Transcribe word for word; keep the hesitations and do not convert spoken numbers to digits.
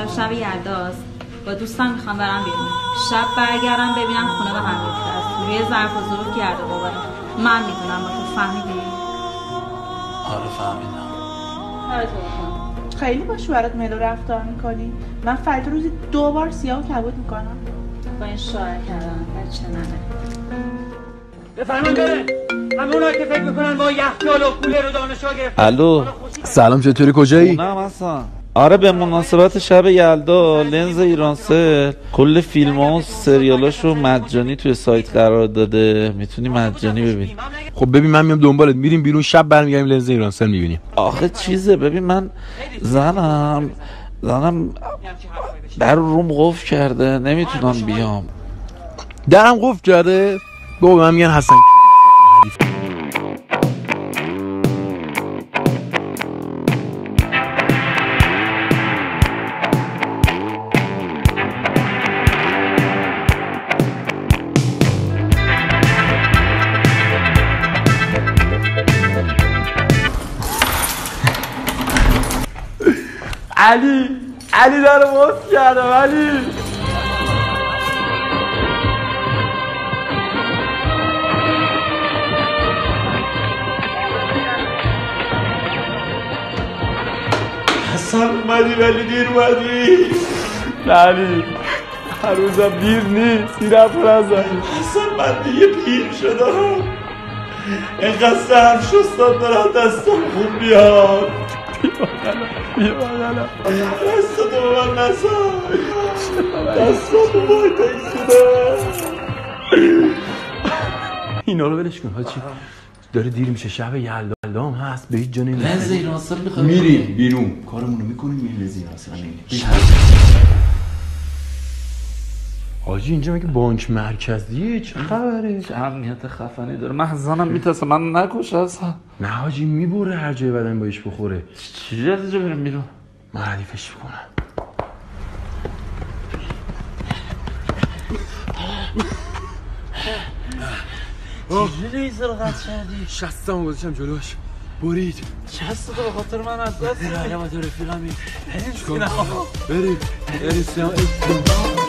امشب شب یلداست، با دوستم میخوام برم بیرون. شب برگردم ببینم خونه به هم ریخته است. روی ظرف و ظروف گرده بابا. من میدونم با تو فهمیدی؟ آره فهمیدم. آره تو خیلی با شوهرت ملو رفتار میکنی؟ من فردا روزی دو بار سیاه و کبود میکنم. با این شوهر کردم بچه ننه. بفرمایید بره. همه اونایی که فکر میکنن با یخچال و کولر و دانشگاه گرفتن. الو سلام، چطوری؟ کجایی؟ نه مثلا آره به مناسبت شب یلدا لنز ایرانسل کل فیلم ها و سریالاشو مجانی توی سایت قرار داده، میتونی مجانی ببینی. خب ببین من میام دنبالت، میریم بیرون، شب برمیگردیم لنز ایرانسل میبینیم. آخه چیزه ببین من زنم زنم در روم قفل کرده نمیتونم بیام. درم قفل کرده؟ بابا من میگن حسن علی علی داره موت کردم. علی حسن اومدی ولی دیر اومدی. نه علی هر روزم دیر نیست، دیر افرازم. حسن من دیگه پیر شدم، اینقدر سرم شستم دارم دستم خون بیاد. بیا بغلم دستتو به من نزن، دستتو باید ایستده. اینا رو ولش کن حاجی، داره دیر میشه، شب یلدا هم هست، به هیچ جا نمیریم. لنز ایرانسل میخوام میریم بیرون کارمونو میکنیم، میریم لنز ایرانسل میریم. حاجی اینجا مگه بانک مرکزیه؟ چه خبره؟ امنیت خفنی داره. من زنم میترسه من نکشه اصلا. نه حاجی میبره هر جای بدن بایش بخوره. چیزی از اینجا بریم بیرون؟ من ردیفش میکنم. چجوری این سرقت کردی؟ شستم گذاشتم جلوش برید. شست تو به خاطر من از دست بریم بریم بریم بریم